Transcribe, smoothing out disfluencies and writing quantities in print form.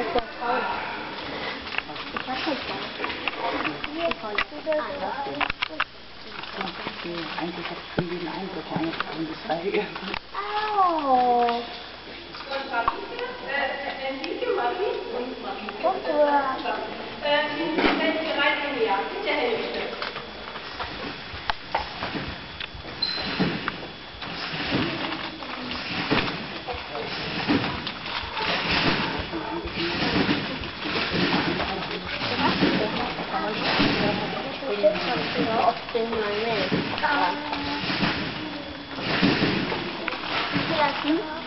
ist der Faul. Ich hab keinen Faul. Eigentlich habe ich schon jeden Eindruck angefangen, das Feige. Au! Ja,